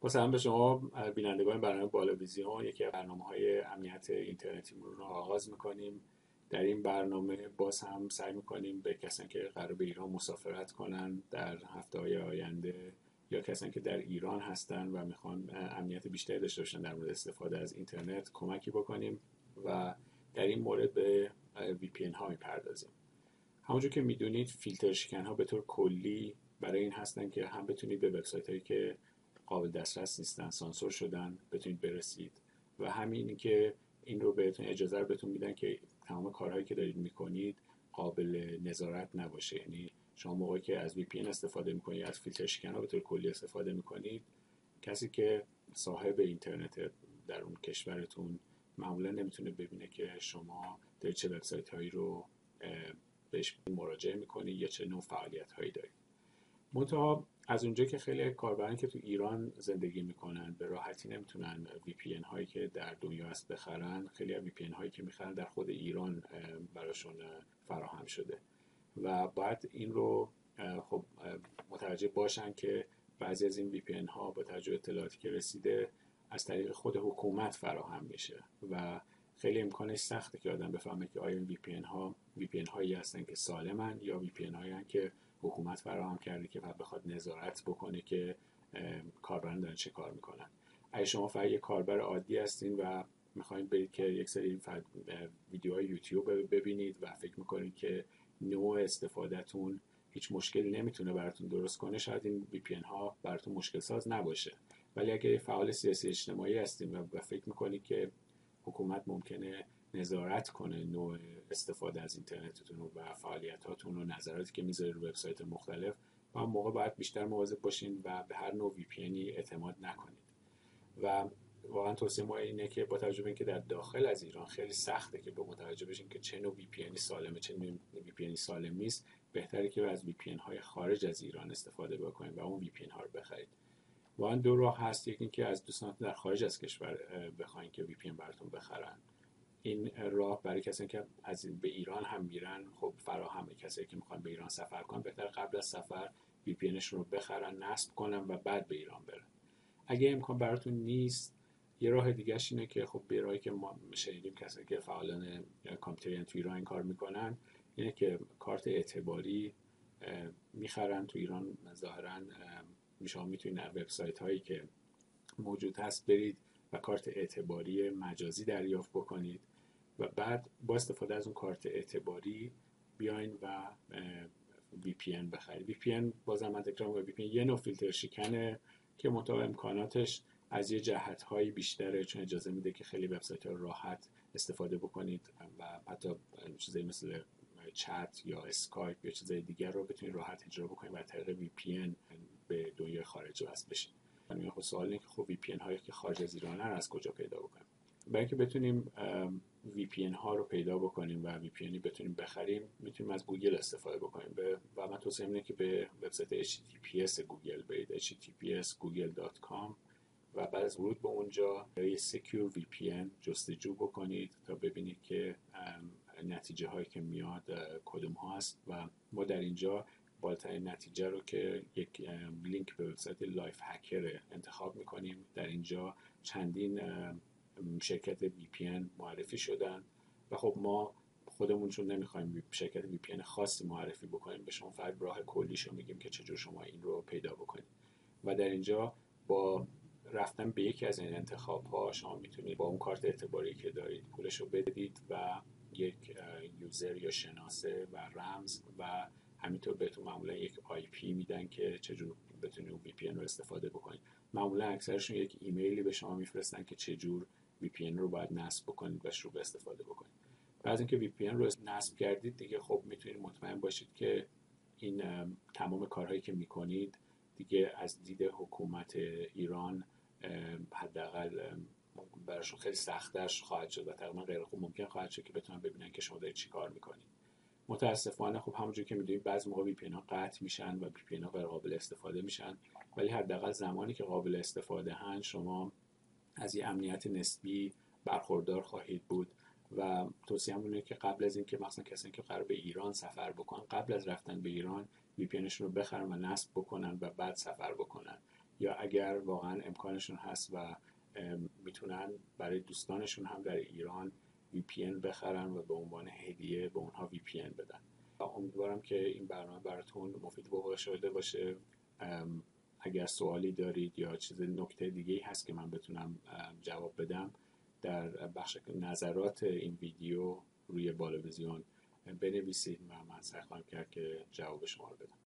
با سلام به شما بینندگان برنامه بالویزیون. یکی از برنامه‌های امنیت اینترنتی رو آغاز می‌کنیم. در این برنامه باز هم سعی می‌کنیم به کسانی که قرار به ایران مسافرت کنن در هفته‌های آینده یا کسانی که در ایران هستن و میخوان امنیت بیشتری داشته باشن در مورد استفاده از اینترنت کمکی بکنیم و در این مورد به VPN ها می‌پردازیم. همونجور که میدونید فیلتر شکن ها به طور کلی برای این هستن که هم بتونید به وبسایت هایی که قابل دسترس نیستن، سانسور شدن، بتونید برسید و همین که این رو بهتون اجازه رو بهتون میدن که تمام کارهایی که دارید میکنید قابل نظارت نباشه. یعنی شما موقعی که از VPN استفاده میکنید، از فیلتر شکن ها به طور کلی استفاده میکنید، کسی که صاحب اینترنت در اون کشورتون معمولا نمیتونه ببینه که شما دارید چه وبسایت هایی رو بهش مراجعه میکنید یا چه نوع فعالیت هایی دارید. منتها از اونجایی که خیلی کاربران که تو ایران زندگی میکنن به راحتی نمیتونن VPN هایی که در دنیا هست بخرن، خیلی از VPN هایی که میخرن در خود ایران براشون فراهم شده و باید این رو خب متوجه باشن که بعضی از این VPN ها با توجه به اطلاعاتی که رسیده از طریق خود حکومت فراهم میشه و خیلی امکانش سخته که آدم بفهمه که آیا این VPN هایی هستن که سالمن یا VPN هایی هستن که حکومت فراهم کرده که بخواد نظارت بکنه که کاربران دارن چه کار میکنن. اگه شما فقط یک کاربر عادی هستین و میخواین برید که یک سری ویدیوهای یوتیوب ببینید و فکر میکنید که نوع استفادهتون هیچ مشکلی نمیتونه براتون درست کنه، شاید این VPN ها براتون مشکل ساز نباشه. ولی اگه فعال سیاسی اجتماعی هستین و فکر میکنید که حکومت ممکنه نظارت کنه نوع استفاده از اینترنتتون و فعالیتاتون و نظراتی که میذاره رو وبسایت مختلف، و اون موقع باید بیشتر مواظب باشین و به هر نوع VPNی اعتماد نکنید. و واقعا توصیه ما اینه که با توجه به اینکه در داخل از ایران خیلی سخته که به متوجه بشین که چه نوع VPNی سالمه چه نوع VPNی سالم نیست، بهتره که از VPN های خارج از ایران استفاده بکنید و اون VPN ها رو بخرید. واقعا دو راه هست، یکی اینکه از دوستانتون در خارج از کشور بخواین که VPN براتون بخرن. این راه برای کسایی که از به ایران هم میرن خب فراهمه. کسایی که میخوان به ایران سفر کنن بهتر قبل از سفر VPNشون رو بخرن، نصب کنن و بعد به ایران برن. اگه امکان براتون نیست، یه راه دیگه‌ش اینه که خب به راهی که ما شنیدیم کسایی که فعالان کامپیوتری تو ایران کار میکنن اینه که کارت اعتباری میخرن تو ایران. ظاهراً شما میتونید در وبسایت هایی که موجود هست برید و کارت اعتباری مجازی دریافت بکنید و بعد با استفاده از اون کارت اعتباری بیاین و VPN بخرید. VPN بازم من تکرار میگم، VPN یه نوع فیلتر شکنه که منتها امکاناتش از یه جهت‌هایی بیشتره، چون اجازه میده که خیلی وبسایت‌ها راحت استفاده بکنید و حتی چیزایی مثل چت یا اسکایپ یا چیزای دیگر رو بتونید راحت اجرا بکنید و از طریق VPN به دنیای خارج وصل بشید. یعنی خب سوال اینه که خب VPN هایی که خارج از ایران از کجا پیدا بکنیم؟ برای اینکه بتونیم VPN ها رو پیدا بکنیم و VPNی بتونیم بخریم، میتونیم از گوگل استفاده بکنیم و من توصیه اینه که به وبسایت HTTPS گوگل برید، https://google.com، و بعد از ورود به اونجا یه Secure VPN جستجو بکنید تا ببینید که نتیجه هایی که میاد کدوم هاست و ما در اینجا بالاترین نتیجه رو که یک لینک به وبسایت لایف هکر انتخاب میکنیم. در اینجا چندین شرکت VPN معرفی شدن و خب ما خودمون چون نمیخوایم شرکت VPN خاصی معرفی بکنیم، به شما فقط راه کلیشو میگیم که چجور شما این رو پیدا بکنید. و در اینجا با رفتن به یکی از این انتخاب ها شما میتونید با اون کارت اعتباری که دارید پولشو بدید و یک یوزر یا شناسه و رمز و همینطور بهتون معمولا یک IP میدن که چجور بتونید اون VPN رو استفاده بکنید. معمولا اکثرشون یک ایمیلی به شما میفرستن که چجور VPN رو باید نصب بکنید و شروع به استفاده بکنید. بعد از اینکه VPN رو نصب کردید دیگه خب میتونید مطمئن باشید که این تمام کارهایی که میکنید دیگه از دید حکومت ایران حداقل براشون خیلی سخت‌تر خواهد شد و تقریبا غیر ممکن خواهد شد که بتونن ببینن که شما دارید چی کار میکنید. متاسفانه خب همونجوری که میدونید بعضی موقع VPN ها قطع میشن و VPN ها غیر قابل استفاده میشن، ولی حداقل زمانی که قابل استفاده هن شما از یه امنیت نسبی برخوردار خواهید بود. و توصیه‌ام اینه که قبل از اینکه مثلا کسایی که قرار به ایران سفر بکنن، قبل از رفتن به ایران VPNشون رو بخرن و نصب بکنن و بعد سفر بکنن. یا اگر واقعا امکانشون هست و میتونن برای دوستانشون هم در ایران VPN بخرن و به عنوان هدیه به اونها VPN بدن. امیدوارم که این برنامه براتون مفید واقع شده باشه. اگر سوالی دارید یا چیز نکته دیگه‌ای هست که من بتونم جواب بدم، در بخش نظرات این ویدیو روی بالویزیون بنویسید و من سعی خواهم کرد که جواب شما رو بدم.